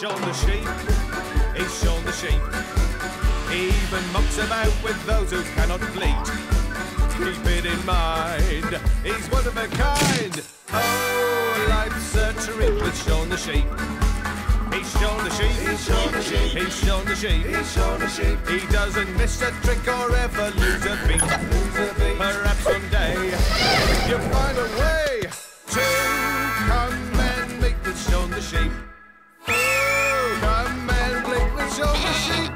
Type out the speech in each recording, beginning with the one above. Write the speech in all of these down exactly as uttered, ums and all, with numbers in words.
shown the sheep. He's shown the sheep. He even mucks about with those who cannot bleat. Keep it in mind, he's one of a kind. Oh, life's a treat with shown the sheep. He's shown the sheep. He's shown the sheep. He's shown the sheep. He's shown the sheep. He doesn't miss a trick or ever lose a beat. Lose a beat. Perhaps one day you'll find a way to come and make with shown the sheep. Oh, come and make with shown the sheep.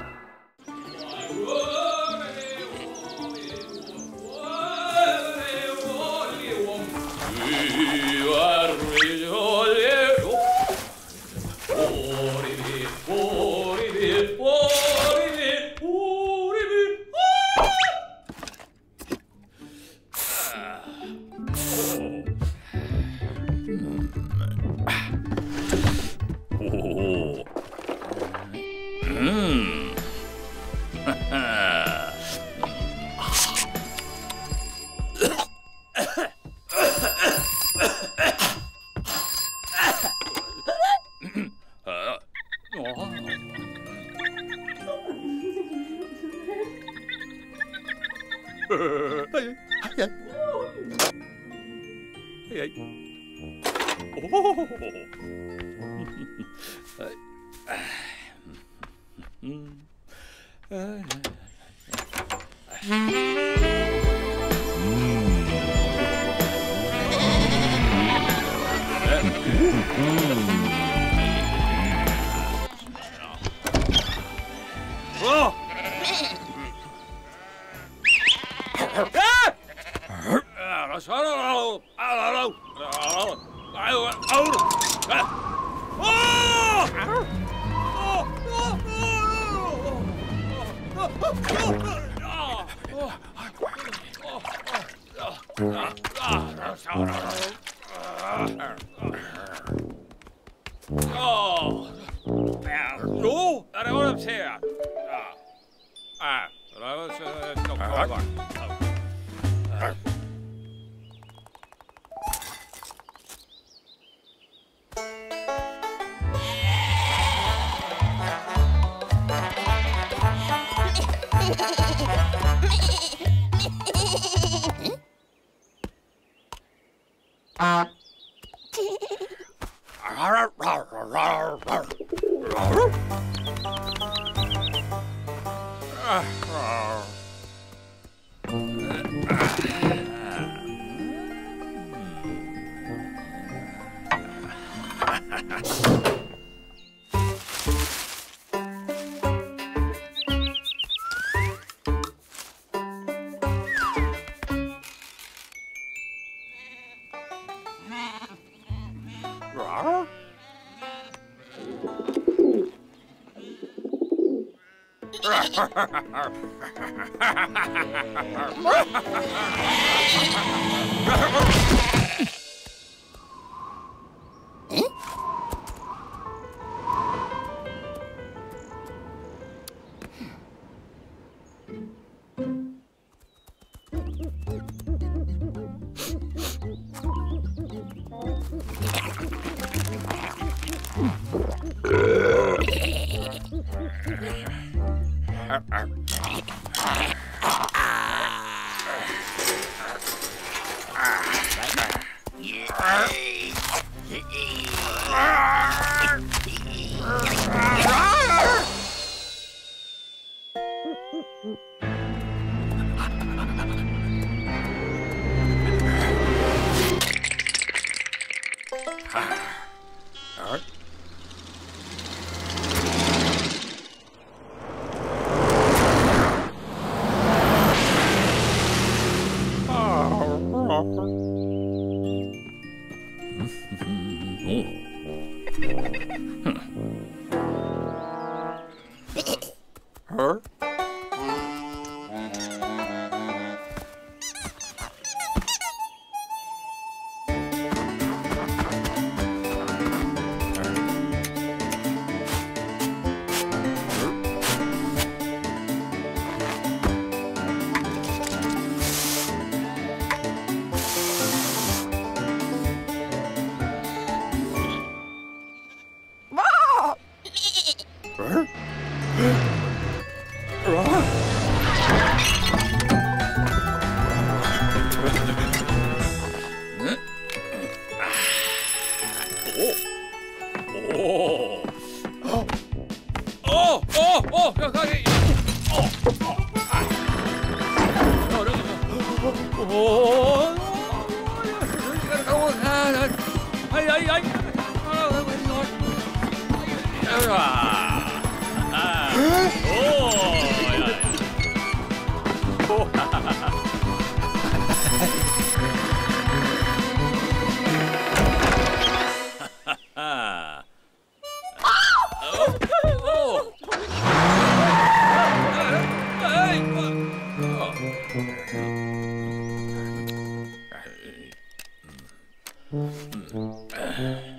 Uh.